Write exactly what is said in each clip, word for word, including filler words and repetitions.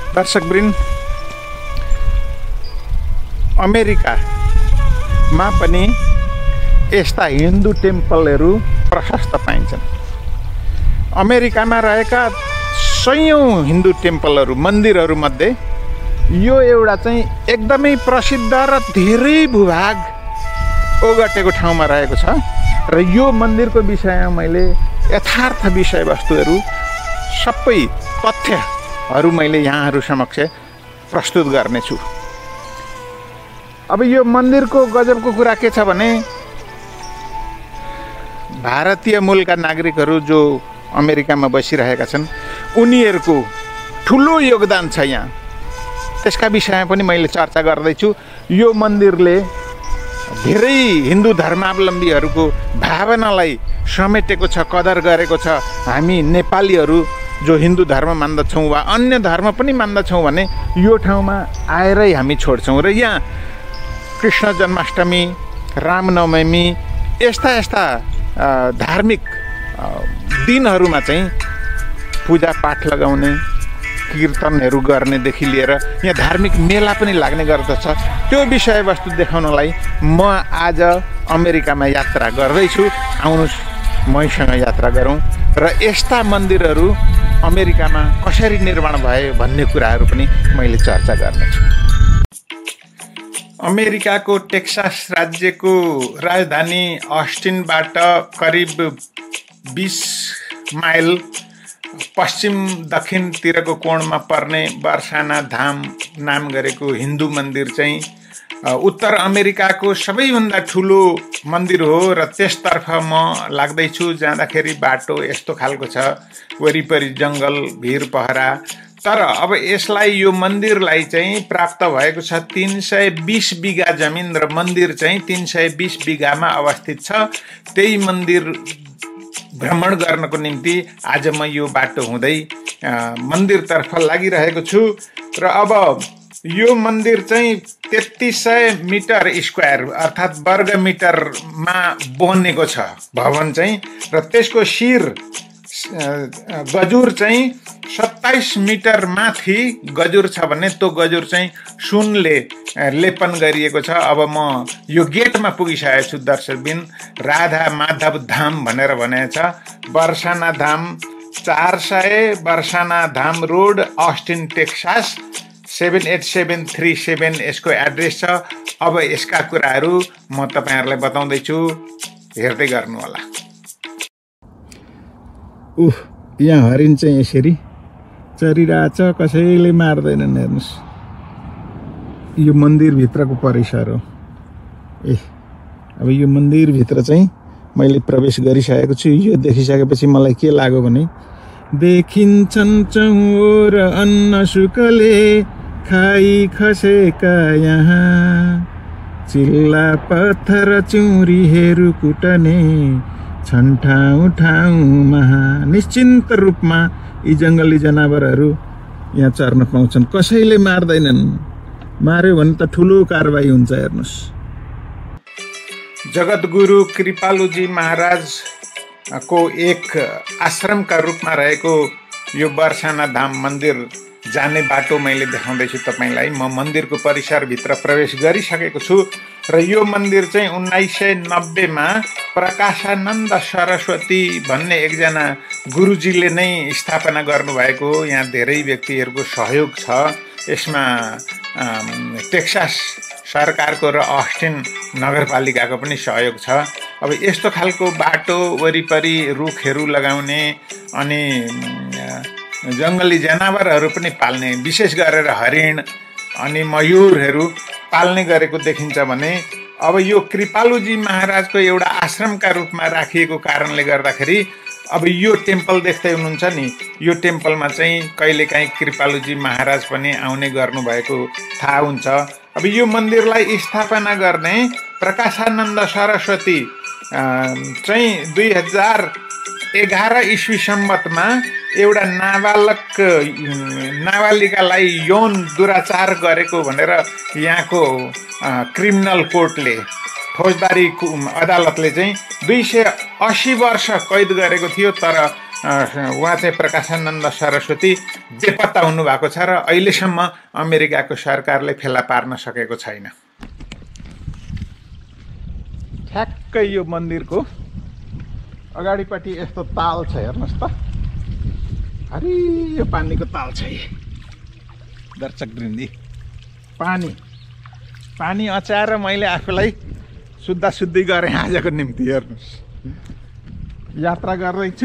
दर्शकवृन्द, अमेरिकामा पनि यस्ता हिन्दू टेम्पलहरू प्रशस्त पाइन्छन्। अमेरिकामा रहेका सयौं हिन्दू टेम्पलहरू, मन्दिरहरू मध्ये यो एउटा चाहिँ एकदमै प्रसिद्ध र धेरै भूभाग ओगटेको ठाउँमा रहेको छ र यो मन्दिरको विषयमा मैले यथार्थ विषयवस्तुहरू, सबै तथ्यहरू मैले यहाँहरू समक्ष प्रस्तुत गर्नेछु। अब यो मन्दिरको गजबको कुरा के छ भने, भारतीय मूलका नागरिकहरू जो अमेरिकामा बसिरहेका छन् उनीहरूको ठुलो योगदान छ यहाँ। त्यसका विषयमा पनि मैले चर्चा गर्दैछु। यो मन्दिरले धेरै हिन्दू धर्मावलम्बीहरूको भावनालाई समेटेको छ, कदर गरेको छ। हामी नेपालीहरू जो हिन्दू धर्म मान्दछौँ वा अन्य धर्म पनि मान्दछौँ भने यो ठाउँमा आएरै हामी छोड्छौँ र यहाँ कृष्ण जन्माष्टमी, रामनवमी यस्ता यस्ता धार्मिक दिनहरूमा चाहिँ पूजापाठ लगाउने, कीर्तनहरू गर्नेदेखि लिएर यहाँ धार्मिक मेला पनि लाग्ने गर्दछ। त्यो विषयवस्तु देखाउनलाई म आज अमेरिकामा यात्रा गर्दैछु। आउनुहोस् मसँग यात्रा गरौँ र यस्ता मन्दिरहरू अमेरिकामा कसरी निर्माण भए भन्ने कुराहरू पनि मैले चर्चा गर्नेछु। अमेरिकाको टेक्सास राज्यको राजधानी अस्टिनबाट करिब बीस माइल पश्चिम दक्षिणतिरको कोणमा पर्ने बर्साना धाम नाम गरेको हिन्दू मन्दिर चाहिँ उत्तर अमेरिकाको सबैभन्दा ठुलो मन्दिर हो र त्यसतर्फ म लाग्दैछु। जाँदाखेरि बाटो यस्तो खालको छ, वरिपरि जङ्गल, भिर पहरा। तर अब यसलाई, यो मन्दिरलाई चाहिँ प्राप्त भएको छ तीन सय बिस बिघा जमिन र मन्दिर चाहिँ तीन सय बिस बिघामा अवस्थित छ। त्यही मन्दिर भ्रमण गर्नको निम्ति आज म यो बाटो हुँदै मन्दिरतर्फ लागिरहेको छु। र अब यो मन्दिर चाहिँ तेत्तिस सय मिटर स्क्वायर अर्थात् वर्ग मिटरमा बनेको छ भवन चाहिँ, र त्यसको शिर गजुर चाहिँ सत्ताइस मिटर माथि गजुर छ भने त्यो गजुर चाहिँ सुनले लेपन गरिएको छ। अब म यो गेटमा पुगिसकेको छु दर्शकबिन। राधा माधव धाम भनेर भनेको छ। बर्साना धाम चार सय Barsana Dham road, Austin Texas seven eight seven three seven यसको एड्रेस छ। अब यसका कुराहरू म तपाईँहरूलाई बताउँदैछु, हेर्दै गर्नु होला। उह, यहाँ हरिण चाहिँ यसरी चरिरहेछ, कसैले मार्दैनन्। हेर्नुहोस्, यो मन्दिरभित्रको परिसर हो। ए अब यो मन्दिरभित्र चाहिँ मैले प्रवेश गरिसकेको छु। यो देखिसकेपछि मलाई के लाग्यो भने, देखिन्छन् चौर अन्न सुकले खाई खसेका यहाँ, चिल्ला पत्थर चिउरीहरू कुटने छन् ठाउँ ठाउँमा। निश्चिन्त रूपमा यी जङ्गली जनावरहरू यहाँ चर्न पाउँछन्, कसैले मार्दैनन्। मार्यो भने त ठुलो कारबाही हुन्छ। हेर्नुहोस्, जगतगुरु कृपालुजी महाराजको एक आश्रमका रूपमा रहेको यो बर्साना धाम मन्दिर जाने बाटो मैले देखाउँदैछु तपाईँलाई। म मन्दिरको परिसरभित्र प्रवेश गरिसकेको छु र यो मन्दिर चाहिँ उन्नाइस सय नब्बेमा प्रकाशानन्द सरस्वती भन्ने एकजना गुरुजीले नै स्थापना गर्नुभएको हो। यहाँ धेरै व्यक्तिहरूको सहयोग छ। यसमा टेक्सास सरकारको र अस्टिन नगरपालिकाको पनि सहयोग छ। अब यस्तो खालको बाटो, वरिपरि रुखहरू लगाउने अनि जङ्गली जनावरहरू पनि पाल्ने, विशेष गरेर हरिण अनि मयूरहरू पाल्ने गरेको देखिन्छ भने, अब यो कृपालुजी महाराजको एउटा आश्रमका रूपमा राखिएको कारणले गर्दाखेरि अब यो टेम्पल देख्दै हुनुहुन्छ नि, यो टेम्पलमा चाहिँ कहिलेकाहीँ कृपालुजी महाराज पनि आउने गर्नुभएको थाहा हुन्छ। अब यो मन्दिरलाई स्थापना गर्ने प्रकाशानन्द सरस्वती चाहिँ दुई हजार एघार इस्वी सम्मतमा एउटा नाबालक नाबालिकालाई यौन दुराचार गरेको भनेर यहाँको क्रिमिनल कोर्टले फौजदारी अदालतले चाहिँ दुई सय अस्सी वर्ष कैद गरेको थियो। तर उहाँ चाहिँ प्रकाशानन्द सरस्वती बेपत्ता हुनुभएको छ र अहिलेसम्म अमेरिकाको सरकारले फेला पार्न सकेको छैन। ठ्याक्कै यो मन्दिरको अगाडिपट्टि यस्तो ताल छ, हेर्नुहोस् त, हरियो पानीको ताल छ। दर्शकवृन्दी, पानी पानी अचाएर मैले आफूलाई शुद्ध शुद्धि गरेँ आजको निम्ति। हेर्नुहोस्, यात्रा गर्दैछु,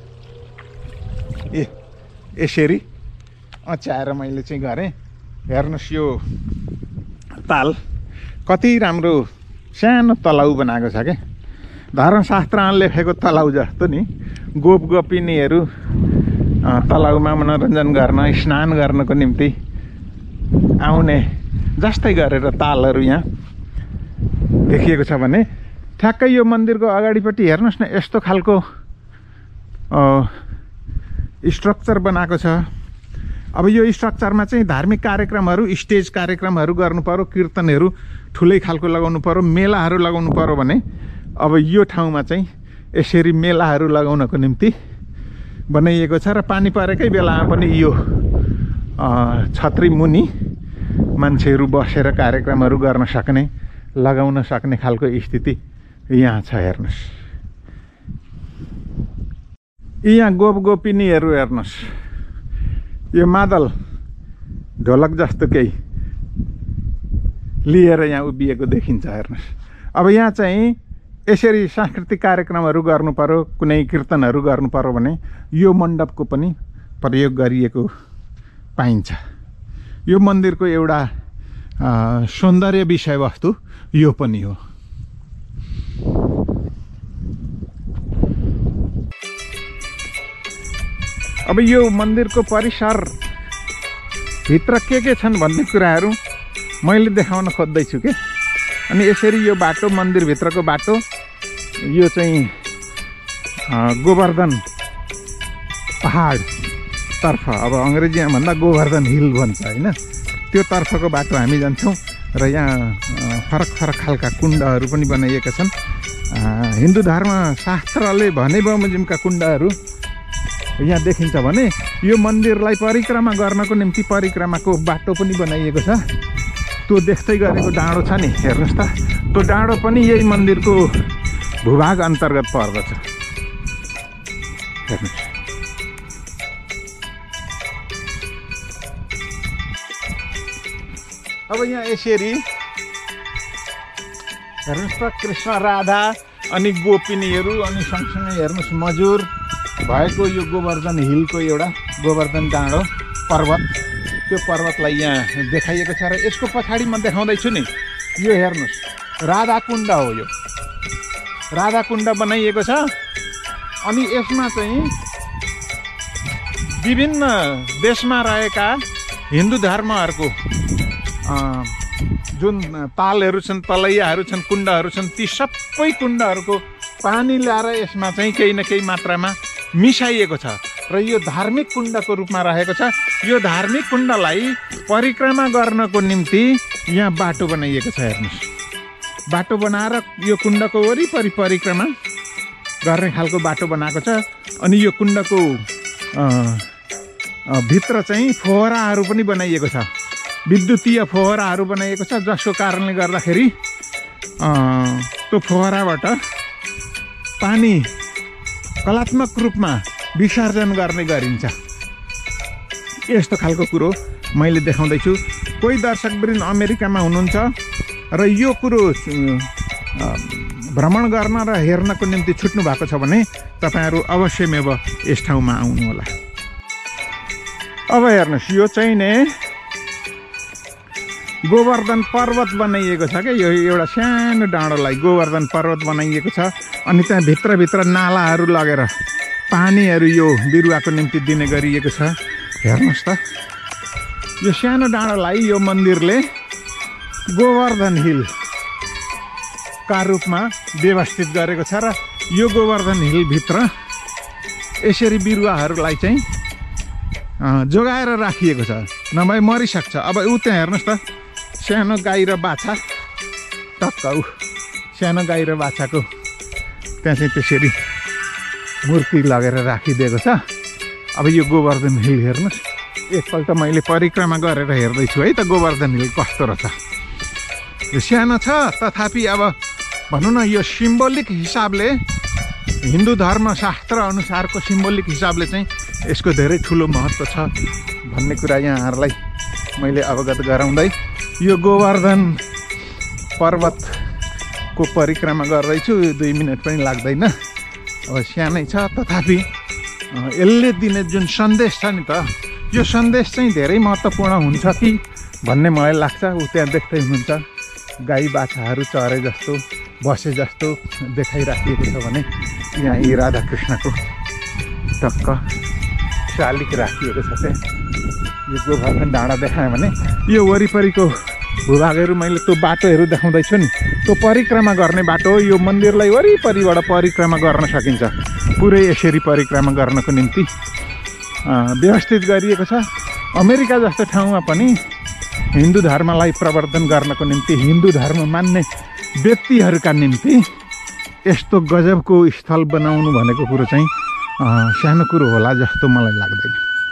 ए यसरी अचाएर मैले चाहिँ गरेँ। हेर्नुहोस् यो ताल कति राम्रो सानो तलाउ बनाएको छ क्या, धर्मशास्त्रमा लेखेको तलाउ जस्तो नि। गोप गोपिनीहरू तलाउमा मनोरञ्जन गर्न, स्नान गर्नको निम्ति आउने जस्तै गरेर तालहरू यहाँ देखिएको छ भने ठ्याक्कै यो मन्दिरको अगाडिपट्टि हेर्नुहोस् न, यस्तो खालको स्ट्रक्चर बनाएको छ। अब यो स्ट्रक्चरमा चाहिँ धार्मिक कार्यक्रमहरू, स्टेज कार्यक्रमहरू गर्नु पर्यो, कीर्तनहरू ठुलै खालको लगाउनु पर्यो, मेलाहरू लगाउनु पर्यो भने अब यो ठाउँमा चाहिँ यसरी मेलाहरू लगाउनको निम्ति बनाइएको छ। र पानी परेकै बेलामा पनि यो छत्री मुनि मान्छेहरू बसेर कार्यक्रमहरू गर्न सक्ने, लगाउन सक्ने खालको स्थिति यहाँ छ। हेर्नुहोस्, यहाँ गोप गोपिनीहरू हेर्नुहोस्, यो मादल ढोलक जस्तो केही लिएर यहाँ उभिएको देखिन्छ। हेर्नुहोस्, अब यहाँ चाहिँ यसरी सांस्कृतिक कार्यक्रमहरू गर्नु पर्यो, कुनै कीर्तनहरू गर्नु पर्यो भने यो मण्डपको पनि प्रयोग गरिएको पाइन्छ। यो मन्दिरको एउटा सौन्दर्य विषयवस्तु यो पनि हो। अब यो मन्दिरको परिसर भित्र के के छन् भन्ने कुराहरू मैले देखाउन खोज्दैछु के। अनि यसरी यो बाटो, मन्दिरभित्रको बाटो, यो चाहिँ गोवर्धन पहाड तर्फ, अब अङ्ग्रेजीमा भन्दा गोवर्धन हिल भन्छ होइन, त्यो तर्फको बाटो हामी जान्छौँ। र यहाँ फरक फरक खालका कुण्डहरू पनि बनाइएका छन्। हिन्दू धर्मशास्त्रले भने बमोजिमका कुण्डहरू यहाँ देखिन्छ भने यो मन्दिरलाई परिक्रमा गर्नको निम्ति परिक्रमाको बाटो पनि बनाइएको छ। त्यो देख्दै गरेको डाँडो छ नि, हेर्नुहोस् त, त्यो डाँडो पनि यही मन्दिरको भूभाग अन्तर्गत पर्दछ। हेर्नुहोस्, अब यहाँ यसरी हेर्नुहोस् त, कृष्ण राधा अनि गोपिनीहरू अनि सँगसँगै हेर्नुहोस् मजुर भएको यो गोवर्धन हिलको एउटा गोवर्धन डाँडो पर्वत, त्यो पर्वतलाई यहाँ देखाइएको छ। र यसको पछाडि म देखाउँदैछु नि, यो हेर्नुहोस् राधा कुण्ड हो। यो राधा कुण्ड बनाइएको छ। अनि यसमा चाहिँ विभिन्न देशमा रहेका हिन्दू धर्महरूको जुन तालहरू छन्, तलैयाहरू छन्, कुण्डहरू छन्, ती सबै कुण्डहरूको पानी ल्याएर यसमा चाहिँ केही न केही मात्रामा मिसाइएको छ र यो धार्मिक कुण्डको रूपमा रहेको छ। यो धार्मिक कुण्डलाई परिक्रमा गर्नको निम्ति यहाँ बाटो बनाइएको छ। हेर्नुहोस्, बाटो बनाएर यो कुण्डको वरिपरि परिक्रमा गर्ने खालको बाटो बनाएको छ। अनि यो कुण्डको भित्र चाहिँ फोहराहरू पनि बनाइएको छ, विद्युतीय फोहराहरू बनाइएको छ, जसको कारणले गर्दाखेरि त्यो फोहराबाट पानी कलात्मक रूपमा विसर्जन गर्ने गरिन्छ। यस्तो खालको कुरो मैले देखाउँदैछु। कोही दर्शकवृन्द अमेरिकामा हुनुहुन्छ र यो कुरो भ्रमण गर्न र हेर्नको निम्ति छुट्नु भएको छ भने तपाईँहरू अवश्यमेव यस ठाउँमा आउनुहोला। अब हेर्नुहोस्, यो चाहिँ नि गोवर्धन पर्वत बनाइएको छ क्या। यो एउटा सानो डाँडोलाई गोवर्धन पर्वत बनाइएको छ। अनि त्यहाँ भित्रभित्र नालाहरू लगेर पानीहरू यो बिरुवाको निम्ति दिने गरिएको छ। हेर्नुहोस् त, यो सानो डाँडोलाई यो मन्दिरले गोवर्धन हिलका रूपमा व्यवस्थित गरेको छ। र यो गोवर्धन हिलभित्र यसरी बिरुवाहरूलाई चाहिँ जोगाएर राखिएको छ, नभए मरिसक्छ। अब ऊ त्यहाँ हेर्नुहोस् त, सानो गाई र बाछा टक्क ऊ सानो गाई र बाछाको त्यहाँ चाहिँ त्यसरी मूर्ति लगेर राखिदिएको छ। अब यो गोवर्धन हिल हेर्नुहोस्, एकपल्ट मैले परिक्रमा गरेर हेर्दैछु है त गोवर्धन हिल कस्तो रहेछ। यो सानो छ तथापि अब भनौँ न यो सिम्बोलिक हिसाबले हिन्दू धर्मशास्त्र अनुसारको सिम्बोलिक हिसाबले चाहिँ यसको धेरै ठुलो महत्त्व छ भन्ने कुरा यहाँहरूलाई मैले अवगत गराउँदै यो गोवर्धन पर्वतको परिक्रमा गर्दैछु। दुई मिनट पनि लाग्दैन, अब सानै छ तथापि यसले दिने जुन सन्देश छ नि त यो सन्देश चाहिँ धेरै महत्त्वपूर्ण हुन्छ कि भन्ने मलाई लाग्छ। ऊ त्यहाँ देख्दै हुनुहुन्छ गाई बाछाहरू चरे जस्तो बसे जस्तो देखाइराखिएको छ भने यहाँ यी राधाकृष्णको टक्क शालिक राखिएको छ। त्यहाँ यो गोवर्धन डाँडा देखाएँ भने यो वरिपरिको भूभागहरू मैले त्यो बाटोहरू देखाउँदैछु नि, त्यो परिक्रमा गर्ने बाटो हो। यो मन्दिरलाई वरिपरिबाट परिक्रमा गर्न सकिन्छ, पुरै यसरी परिक्रमा गर्नको निम्ति व्यवस्थित गरिएको छ। अमेरिका जस्तो ठाउँमा पनि हिन्दू धर्मलाई प्रवर्धन गर्नको निम्ति हिन्दू धर्म मान्ने व्यक्तिहरूका निम्ति यस्तो गजबको स्थल बनाउनु भनेको कुरो चाहिँ सानो कुरो होला जस्तो मलाई लाग्दैन।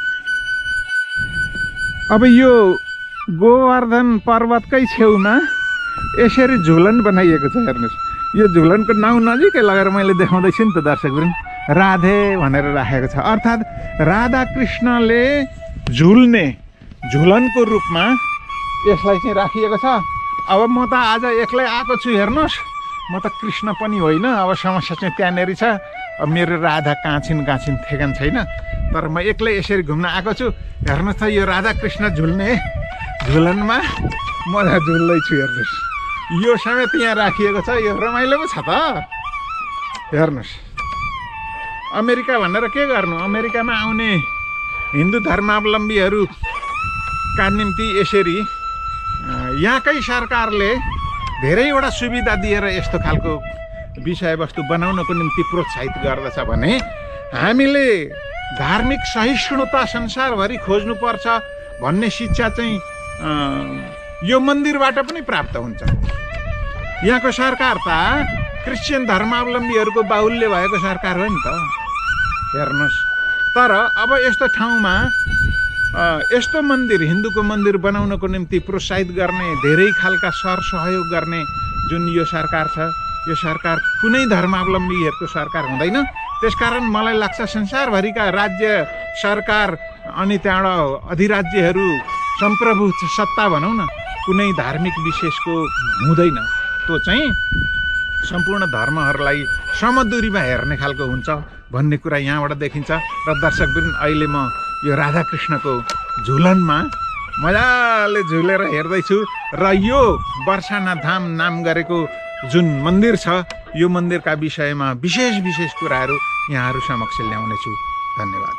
अब यो गोवर्धन पर्वतकै छेउमा यसरी झुलन बनाइएको छ हेर्नुहोस्। यो झुलनको नाउँ नजिकै लगेर मैले देखाउँदैछु नि त दर्शकवृन्द, राधे भनेर राखेको छ। अर्थात् राधाकृष्णले झुल्ने झुलनको रूपमा यसलाई चाहिँ राखिएको छ। अब म त आज एक्लै आएको छु हेर्नुहोस्, म त कृष्ण पनि होइन। अब समस्या चाहिँ त्यहाँनिर छ, अब मेरो राधा कहाँ छिन् कहाँ छिन् ठेगान छैन, तर म एक्लै यसरी घुम्न आएको छु। हेर्नुहोस् त यो राधाकृष्ण झुल्ने झुलनमा म झुल्दैछु हेर्नुहोस्। यो समेत यहाँ राखिएको छ, यो रमाइलो पो छ त हेर्नुहोस्। अमेरिका भनेर के गर्नु, अमेरिकामा आउने हिन्दू धर्मावलम्बीहरूका निम्ति यसरी यहाँकै सरकारले धेरैवटा सुविधा दिएर यस्तो खालको विषयवस्तु बनाउनको निम्ति प्रोत्साहित गर्दछ भने हामीले धार्मिक सहिष्णुता संसारभरि खोज्नुपर्छ भन्ने शिक्षा चाहिँ यो मन्दिरबाट पनि प्राप्त हुन्छ। यहाँको सरकार त क्रिस्चियन धर्मावलम्बीहरूको बाहुल्य भएको सरकार हो नि त हेर्नुहोस्। तर अब यस्तो ठाउँमा यस्तो मन्दिर हिन्दूको मन्दिर बनाउनको निम्ति प्रोत्साहित गर्ने धेरै खालका सर सहयोग गर्ने जुन यो सरकार छ, यो सरकार कुनै धर्मावलम्बीहरूको सरकार हुँदैन। त्यसकारण मलाई लाग्छ संसारभरिका राज्य सरकार अनि त्यहाँबाट अधिराज्यहरू सम्प्रभु सत्ता भनौँ न कुनै धार्मिक विशेषको हुँदैन। त्यो चाहिँ सम्पूर्ण धर्महरूलाई समदूरीमा हेर्ने खालको हुन्छ भन्ने कुरा यहाँबाट देखिन्छ। र दर्शकवृन्द अहिले म यो राधाकृष्णको झुलनमा मजाले झुलेर हेर्दैछु र यो बर्साना धाम नाम गरेको जुन मन्दिर छ यो मन्दिरका विषयमा विशेष विशेष कुराहरू यहाँहरू समक्ष ल्याउनेछु। धन्यवाद।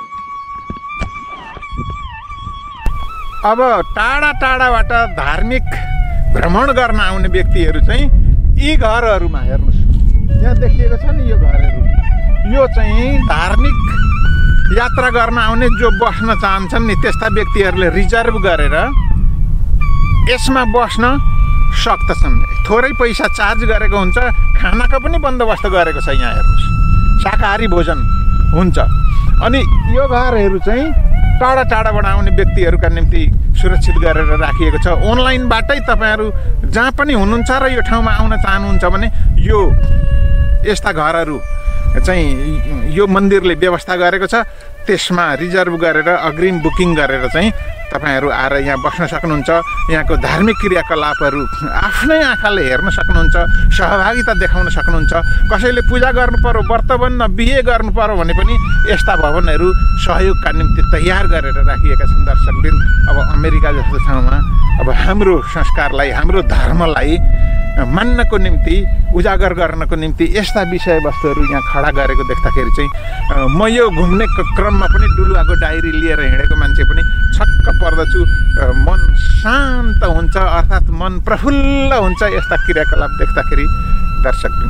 अब टाढा टाढाबाट धार्मिक भ्रमण गर्न आउने व्यक्तिहरू चाहिँ यी घरहरूमा हेर्नुहोस्, यहाँ देखिएको छ नि यो घरहरू, यो चाहिँ धार्मिक यात्रा गर्न आउने जो बस्न चाहन्छन् नि त्यस्ता व्यक्तिहरूले रिजर्भ गरेर यसमा बस्न सक्दछन्। थोरै पैसा चार्ज गरेको हुन्छ, खानाको पनि बन्दोबस्त गरेको छ। यहाँ हेर्नुहोस् शाकाहारी भोजन हुन्छ। अनि यो घरहरू चाहिँ टाढा टाढाबाट आउने व्यक्तिहरूका निम्ति सुरक्षित गरेर राखिएको छ। अनलाइनबाटै तपाईँहरू जहाँ पनि हुनुहुन्छ र यो ठाउँमा आउन चाहनुहुन्छ भने यो यस्ता घरहरू चाहिँ यो मन्दिरले व्यवस्था गरेको छ। त्यसमा रिजर्भ गरेर अग्रिम बुकिङ गरेर चाहिँ तपाईँहरू आएर यहाँ बस्न सक्नुहुन्छ। यहाँको धार्मिक क्रियाकलापहरू आफ्नै आँखाले हेर्न सक्नुहुन्छ, सहभागिता देखाउन सक्नुहुन्छ। कसैले पूजा गर्नु पर्यो, व्रतबन्ध बिहे गर्नु पर्यो भने पनि यस्ता भवनहरू सहयोगका निम्ति तयार गरेर राखिएका छन्। दर्शकवृन्द, अब अमेरिका जस्तो ठाउँमा अब हाम्रो संस्कारलाई हाम्रो धर्मलाई मान्नको निम्ति उजागर गर्नको निम्ति यस्ता विषयवस्तुहरू यहाँ खडा गरेको देख्दाखेरि चाहिँ म यो घुम्ने क्रममा पनि डुलुवाको डायरी लिएर हिँडेको मान्छे पनि छक्क पर्दछु। मन शान्त हुन्छ, अर्थात् मन प्रफुल्ल हुन्छ यस्ता क्रियाकलाप देख्दाखेरि। दर्शकवृन्द,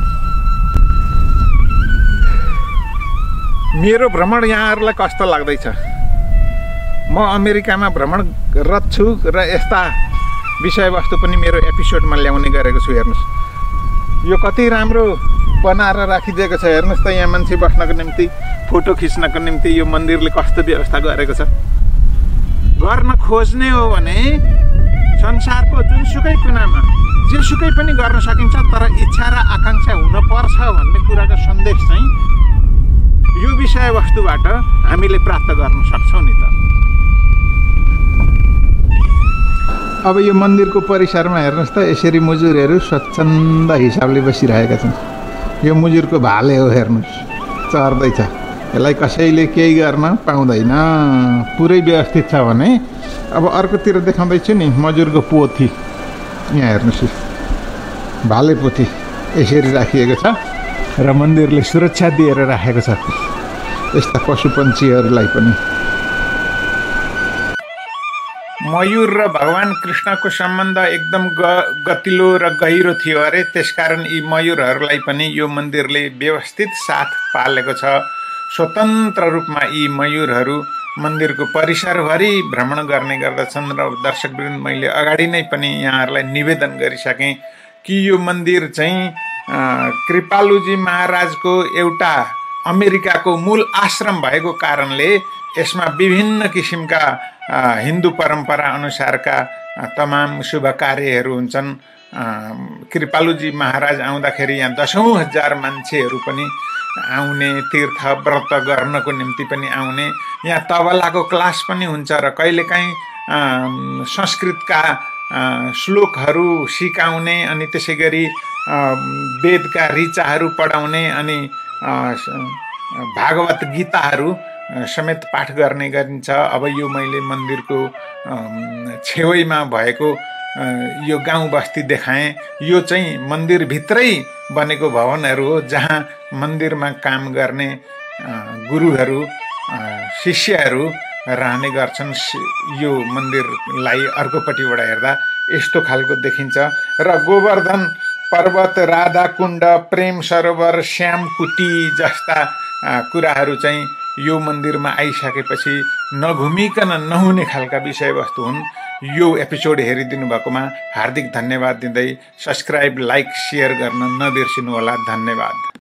मेरो भ्रमण यहाँहरूलाई कस्तो लाग्दैछ? म अमेरिकामा भ्रमणरत छु र यस्ता विषयवस्तु पनि मेरो एपिसोडमा ल्याउने गरेको छु। हेर्नुहोस् यो कति राम्रो बनाएर राखिदिएको छ हेर्नुस् त। यहाँ मान्छे बस्नको निम्ति फोटो खिच्नको निम्ति यो मन्दिरले कस्तो व्यवस्था गरेको छ। गर्न खोज्ने हो भने संसारको जुनसुकै कुनामा जेसुकै पनि गर्न सकिन्छ, तर इच्छा र आकांक्षा हुनुपर्छ भन्ने कुराको सन्देश चाहिँ यो विषयवस्तुबाट हामीले प्राप्त गर्न सक्छौँ नि त। अब यो मन्दिरको परिसरमा हेर्नुहोस् त, यसरी मुजुरहरू स्वच्छन्द हिसाबले बसिरहेका छन्। यो मुजुरको भाले हो, हेर्नुहोस् चर्दैछ। यसलाई कसैले केही गर्न पाउँदैन, पुरै व्यवस्थित छ भने। अब अर्कोतिर देखाउँदैछु नि मजुरको पोथी, यहाँ हेर्नुहोस् भाले पोथी यसरी राखिएको छ र मन्दिरले सुरक्षा दिएर राखेको छ यस्ता पशुपन्छीहरूलाई पनि। मयूर र भगवान कृष्णको सम्बन्ध एकदम ग गतिलो र गहिरो थियो अरे, त्यसकारण यी मयूरहरूलाई पनि यो मन्दिरले व्यवस्थित साथ पालेको छ। स्वतन्त्र रूपमा यी मयूरहरू मन्दिरको परिसरभरि भ्रमण गर्ने गर्दछन् र दर्शकवृन्द, मैले अगाडि नै पनि यहाँहरूलाई निवेदन गरिसकेँ कि यो मन्दिर चाहिँ कृपालुजी महाराजको एउटा अमेरिकाको मूल आश्रम भएको कारणले यसमा विभिन्न किसिमका हिन्दू परम्परा अनुसारका तमाम शुभ कार्यहरू हुन्छन्। कृपालुजी महाराज आउँदाखेरि यहाँ दसौँ हजार मान्छेहरू पनि आउने, तीर्थ व्रत गर्नको निम्ति पनि आउने। यहाँ तबलाको क्लास पनि हुन्छ र कहिलेकाहीँ संस्कृतका श्लोकहरू सिकाउने, अनि त्यसै गरी वेदका ऋचाहरू पढाउने, अनि भागवत गीताहरू समेत पाठ गर्ने गरिन्छ। अब यो मैले मन्दिरको छेउमा भएको यो गाउँ बस्ती देखाएँ। यो चाहिँ मन्दिरभित्रै बनेको भवनहरू हो, जहाँ मन्दिरमा काम गर्ने गुरुहरू, शिष्यहरू रहने गर्छन्। यो मन्दिरलाई अर्कोपट्टिबाट हेर्दा यस्तो खालको देखिन्छ। र गोवर्धन पर्वत, राधाकुण्ड, प्रेम सरोवर, श्यामकुटी जस्ता कुराहरू चाहिँ यो मन्दिरमा आइसकेपछि नघुमिकन नहुने खालका विषयवस्तु हुन्। यो एपिसोड हेरिदिनु भएकोमा हार्दिक धन्यवाद दिँदै सब्सक्राइब, लाइक, सेयर गर्न नबिर्सिनु होला। धन्यवाद।